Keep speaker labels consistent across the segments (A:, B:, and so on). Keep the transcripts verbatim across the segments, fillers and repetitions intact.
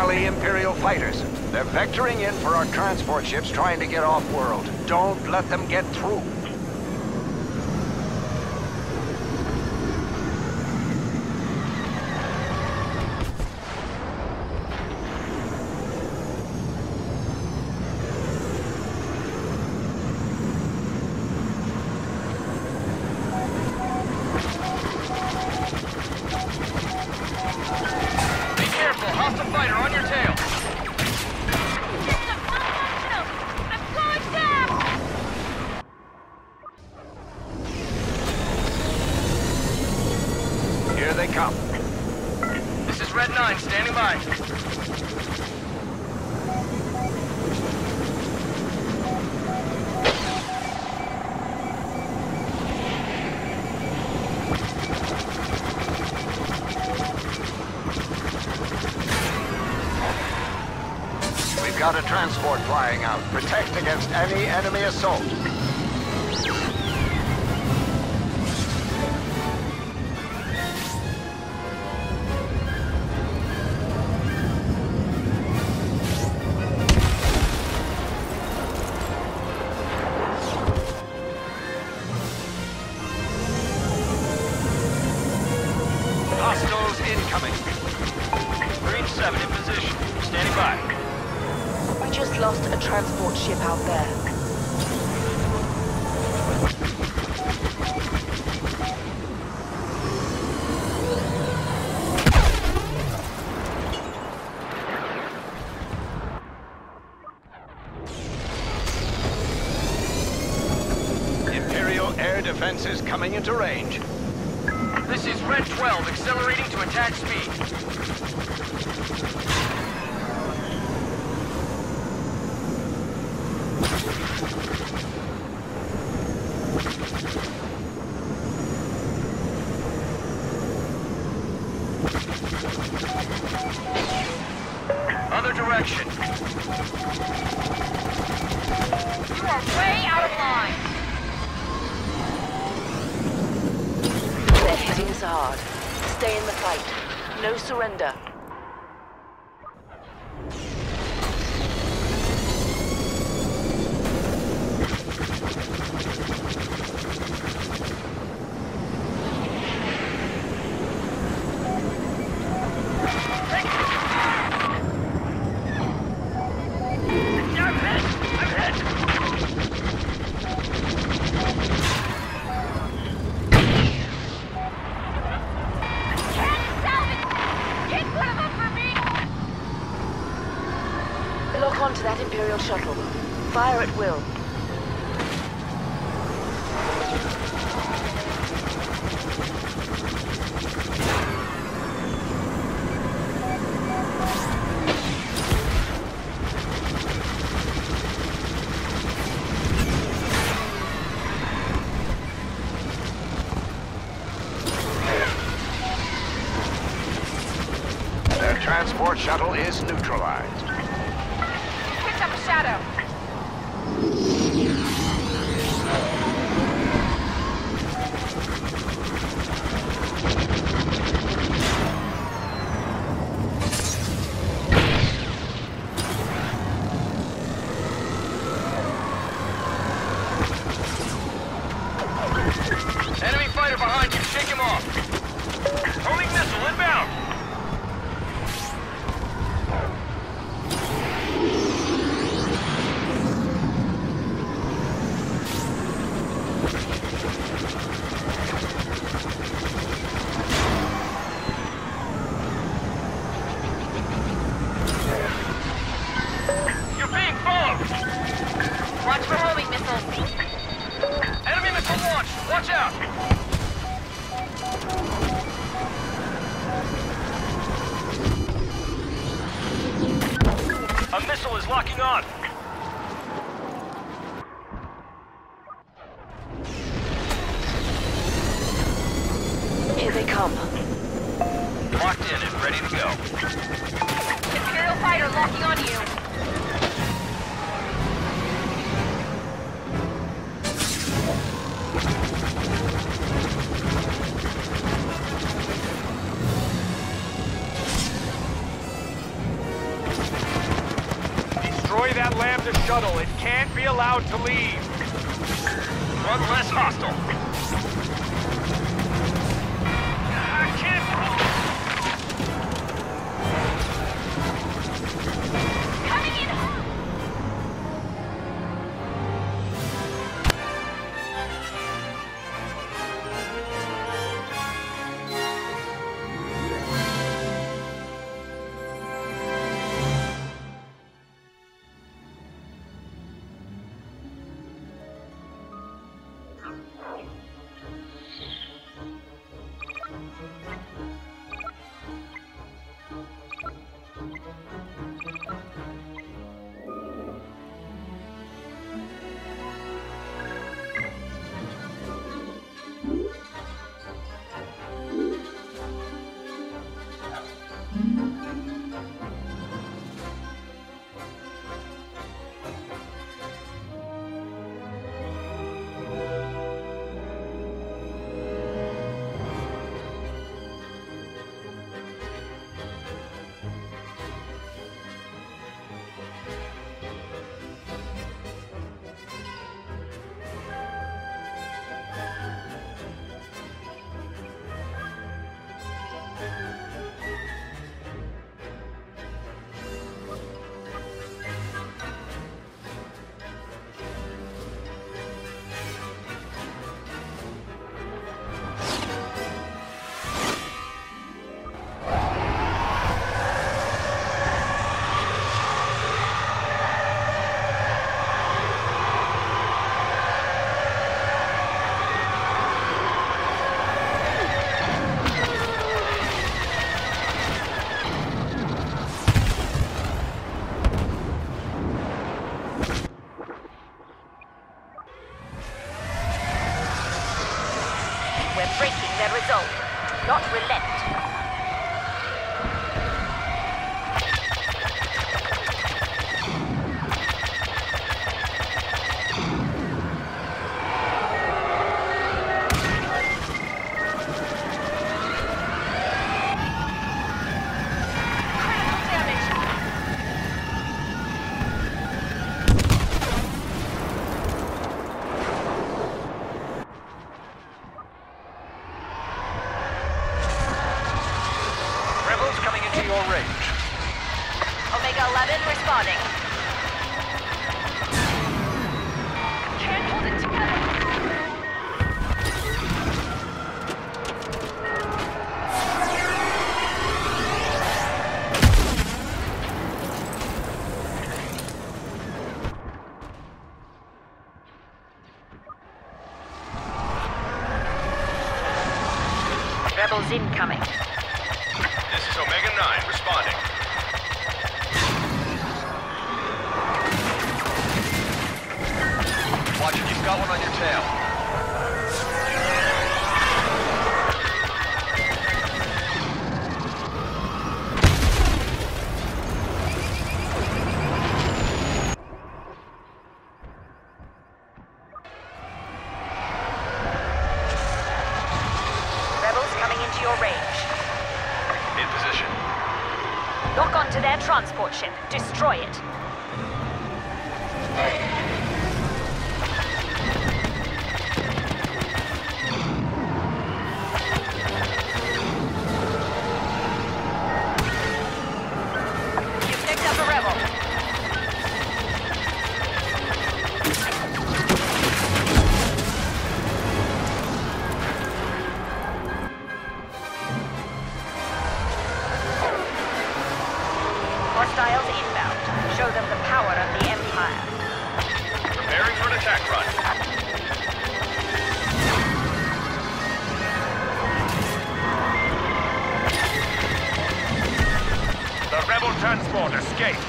A: friendly Imperial fighters. They're vectoring in for our transport ships trying to get off-world. Don't let them get through. Here they come.
B: This is Red nine, standing by.
A: We've got a transport flying out. Protect against any enemy assault.
B: Hostiles incoming. Green seven in position. Standing by.
C: We just lost a transport ship out there.
A: Imperial air defenses coming into range.
B: This is Red twelve, accelerating to attack speed. Other direction.
D: You are way out of line.
C: They're hitting us hard. Stay in the fight. No surrender. Lock onto that Imperial shuttle. Fire at will.
A: Their transport shuttle is neutralized.
D: Picked up a shadow.
B: Enemy fighter behind you, shake him off. Homing missile inbound. You're being followed.
D: Watch for homing missiles.
B: Enemy missile launched. Watch out. A missile is locking on.
C: Here they come.
B: Locked in and ready to go.
D: Imperial fighter locking on you.
B: a shuttle. It can't be allowed to leave. One less hostile. I can't...
D: Coming in hot! Breaking their resolve. Not relent. Omega eleven responding. Can't hold it together. Rebels incoming.
B: This is Omega nine responding. Watch it, you've got one on your tail.
D: Rebels coming into your range.
B: In position.
D: Lock onto their transport ship. Destroy it. Hostiles inbound. Show them the power of the Empire.
B: Preparing for an attack run. The rebel transport escaped.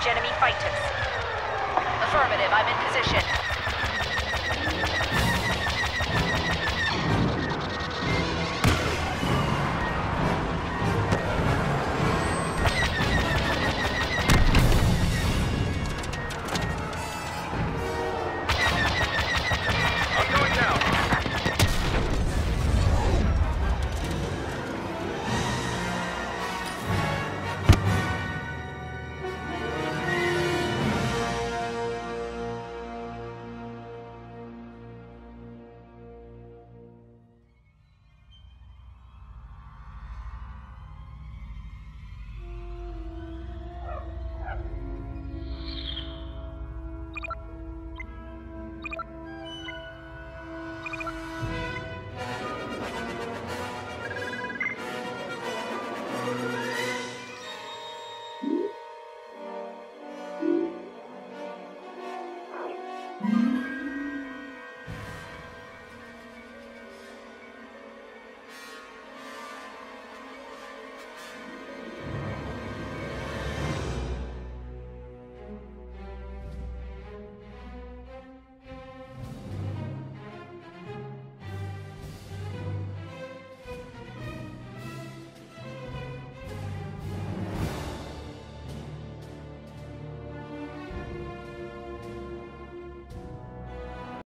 D: engage enemy fighters. Affirmative, I'm in position.